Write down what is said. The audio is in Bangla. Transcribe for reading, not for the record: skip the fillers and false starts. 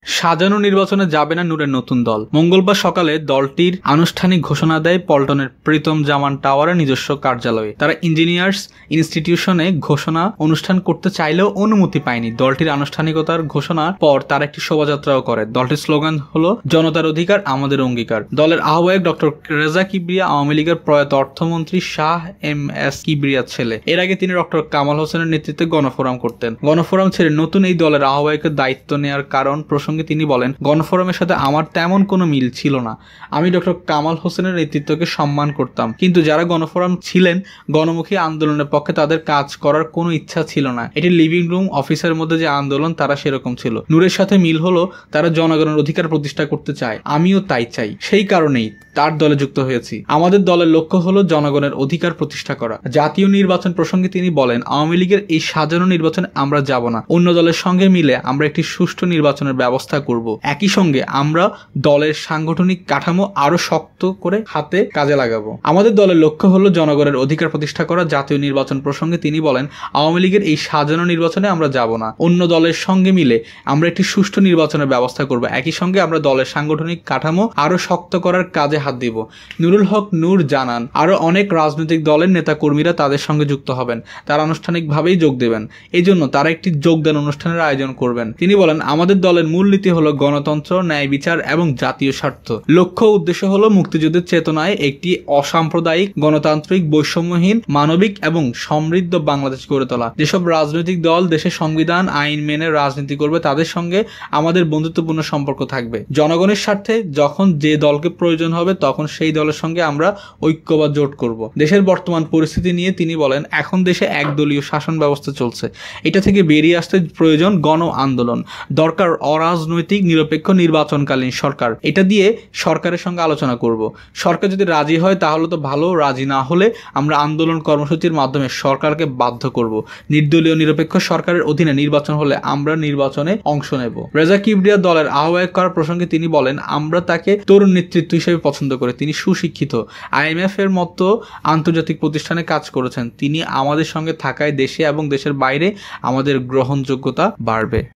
সাজানো নির্বাচনে যাবে না নূরের নতুন দল। মঙ্গলবার সকালে দলটির আনুষ্ঠানিক ঘোষণা দেয় পল্টনের প্রীতম জামান টাওয়ারের নিজস্ব কার্যালয়ে। তারা ইঞ্জিনিয়ার্স ইনস্টিটিউশনে ঘোষণা অনুষ্ঠান করতে চাইলেও অনুমতি পায়নি। দলটির আনুষ্ঠানিকতার ঘোষণার পর তারা একটি শোভাযাত্রাও করে। দলটির স্লোগান হলো জনতার অধিকার আমাদের অঙ্গীকার। দলের আহ্বায়ক ডক্টর রেজা কিবরিয়া আওয়ামী লীগের প্রয়াত অর্থমন্ত্রী শাহ এম এস কিবরিয়ার ছেলে। এর আগে তিনি ডক্টর কামাল হোসেনের নেতৃত্বে গণফোরাম করতেন। গণফোরাম ছেড়ে নতুন এই দলের আহ্বায়কের দায়িত্ব নেওয়ার কারণ প্রসঙ্গে তিনি বলেন, গণফোরামের সাথে আমার তেমন কোনো মিল ছিল না। আমি ডক্টর কামাল হোসেনের নেতৃত্বকে সম্মান করতাম, কিন্তু যারা গণফোরাম ছিলেন গণমুখী আন্দোলনের পক্ষে তাদের কাজ করার কোনো ইচ্ছা ছিল না। এটি লিভিং রুম অফিসের মধ্যে যে আন্দোলন তারা সেরকম ছিল। নূরের সাথে মিল হলো তারা জনগণের অধিকার প্রতিষ্ঠা করতে চায়, আমিও তাই চাই। সেই কারণেই তার দলে যুক্ত হয়েছি। আমাদের দলের লক্ষ্য হলো জনগণের অধিকার প্রতিষ্ঠা করা। জাতীয় নির্বাচন প্রসঙ্গে তিনি বলেন, আওয়ামী লীগের এই সাজানো নির্বাচনে আমরা যাব না। অন্য দলের সঙ্গে মিলে আমরা একটি সুষ্ঠু নির্বাচনের ব্যবস্থা করব। একই সঙ্গে আমরা দলের সাংগঠনিক কাঠামো আরো শক্ত করে হাতে কাজে লাগাবো। আমাদের দলের লক্ষ্য হলো জনগণের অধিকার প্রতিষ্ঠা করা। জাতীয় নির্বাচন প্রসঙ্গে তিনি বলেন, আওয়ামী লীগের এই সাজানো নির্বাচনে আমরা যাব না। অন্য দলের সঙ্গে মিলে আমরা একটি সুষ্ঠু নির্বাচনের ব্যবস্থা করব। একই সঙ্গে আমরা দলের সাংগঠনিক কাঠামো আরো শক্ত করার কাজে হাত দিব। নুরুল হক নূর জানান, আরো অনেক রাজনৈতিক দলের নেতা কর্মীরা তাদের সঙ্গে যুক্ত হবেন। তারা আনুষ্ঠানিকভাবেই যোগ দেবেন। এই জন্য তারা একটি যোগদান অনুষ্ঠানের আয়োজন করবেন। তিনি বলেন, আমাদের দলের মূলনীতি হলো গণতন্ত্র, ন্যায় বিচার এবং জাতীয় স্বার্থ। লক্ষ্য উদ্দেশ্য হলো মুক্তিযুদ্ধের চেতনায় একটি অসাম্প্রদায়িক, গণতান্ত্রিক, বৈষম্যহীন, মানবিক এবং সমৃদ্ধ বাংলাদেশ গড়ে তোলা। যেসব রাজনৈতিক দল দেশের সংবিধান আইন মেনে রাজনীতি করবে তাদের সঙ্গে আমাদের বন্ধুত্বপূর্ণ সম্পর্ক থাকবে। জনগণের স্বার্থে যখন যে দলকে প্রয়োজন হবে তখন সেই দলের সঙ্গে আমরা ঐক্য বা জোট করব। দেশের বর্তমান পরিস্থিতি নিয়ে তিনি বলেন, এখন দেশে একদলীয় শাসন ব্যবস্থা চলছে। এটা থেকে বেরিয়ে আসতে প্রয়োজন গণ আন্দোলন। দরকার অরাজনৈতিক নিরপেক্ষ নির্বাচনকালীন সরকার। এটা দিয়ে সরকারের সঙ্গে আলোচনা করব। সরকার যদি রাজি হয় তাহলে তো ভালো, রাজি না হলে আমরা আন্দোলন কর্মসূচির মাধ্যমে সরকারকে বাধ্য করব। নির্দলীয় নিরপেক্ষ সরকারের অধীনে নির্বাচন হলে আমরা নির্বাচনে অংশ নেব। রেজা কিবরিয়া দলের আহ্বায়ক করার প্রসঙ্গে তিনি বলেন, আমরা তাকে তরুণ নেতৃত্ব হিসেবে পছন্দ করি। তিনি সুশিক্ষিত, IMF এর মতো আন্তর্জাতিক প্রতিষ্ঠানে কাজ করেছেন। তিনি আমাদের সঙ্গে থাকায় দেশে এবং দেশের বাইরে আমাদের গ্রহণযোগ্যতা বাড়বে।